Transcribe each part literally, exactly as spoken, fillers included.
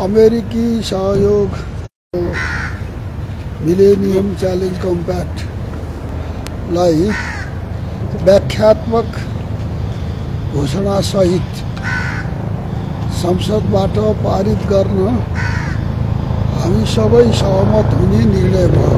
अमेरिकी सहयोग millennium challenge compact लाई व्याख्यात्मक घोषणा सहित संसदबाट पारित गर्न हामी सबै सहमत हुने निर्णय भयो।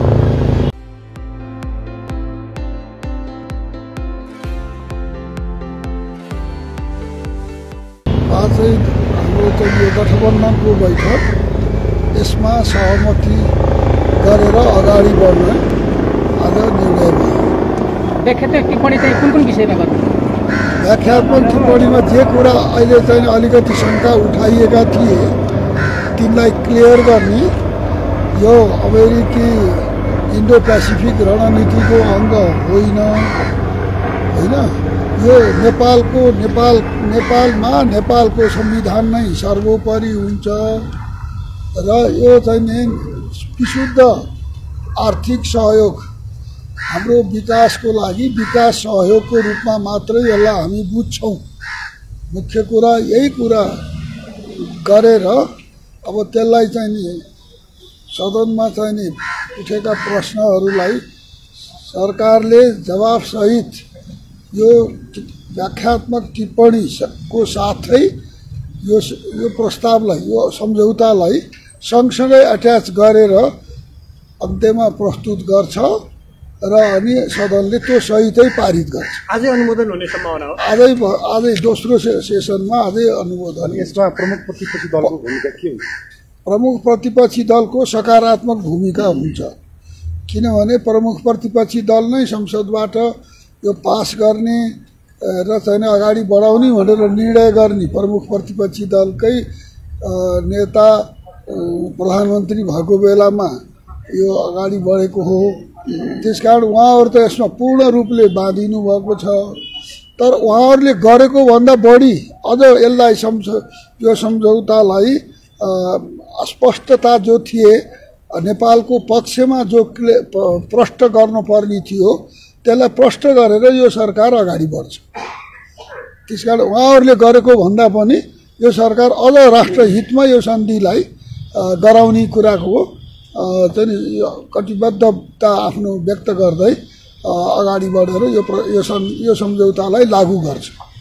आजै हाम्रो चाहिँ गठबन्धनको बैठक यसमा सहमति गरेर अगाडि बढ्न आज निर्णय भयो। व्याख्यात्मक टिप्पणी चाहिँ कुन कुन विषयमा गर्नु? व्याख्यात्मक टिप्पणीमा जे कुरा अहिले चाहिँ अलिकति शङ्का उठाइएका थिए तिनलाई क्लियर गर्ने, यो अमेरिकी इन्डो पेसिफिक रणनीतिको अङ्ग होइन होइन यो नेपालको नेपाल नेपालमा नेपालको संविधान नै सर्वोपरि हुन्छ र यो चाहिँ विशुद्ध आर्थिक सहयोग हाम्रो विकासको लागि विकास सहयोगको रूपमा मात्रै यसलाई हामी बुझ्छौँ। मुख्य कुरा यही कुरा गरेर अब त्यसलाई चाहिँ नि सदनमा चाहिँ नि उठेका प्रश्नहरूलाई सरकारले जवाफसहित यो व्याख्यात्मक टिप्पणीको साथै यो यो प्रस्तावलाई यो सम्झौतालाई सँगसँगै एट्याच गरेर अन्त्यमा प्रस्तुत गर्छ र अनि सदनले त्यो सहितै पारित गर्छ। आजै अनुमोदन हुने सम्भावना हो। आजै आजै दोस्रो सेसनमा आजै अनुमोदन। यसमा प्रमुख प्रतिपक्षी दलको भूमिका के हुन्छ? प्रमुख प्रतिपक्षी दलको सकारात्मक भूमिका हुन्छ, किनभने प्रमुख प्रतिपक्षी दल नै संसदबाट यो पास गर्ने र चाहिँ अगाडि बढाउने भनेर निर्णय गर्ने प्रमुख प्रतिपक्षी दलकै नेता प्रधानमन्त्री भएको बेलामा यो अगाडि बढेको हो। त्यसकारण उहाँहरू त यसमा पूर्ण रूपले बाँधिनु भएको छ, तर उहाँहरूले गरेको भन्दा बढी अझ यसलाई सम्झ यो सम्झौतालाई अस्पष्टता जो थिए नेपालको पक्षमा जो प्रष्ट गर्नुपर्ने थियो त्यसलाई प्रष्ट गरेर यो सरकार अगाडि बढ्छ। त्यसकारण उहाँहरूले गरेको भन्दा पनि यो सरकार अझ राष्ट्रहितमा यो सन्धिलाई गराउने कुराको चाहिँ कटिबद्धता आफ्नो व्यक्त गर्दै अगाडि बढेर यो यो सम्झौतालाई लागू गर्छ।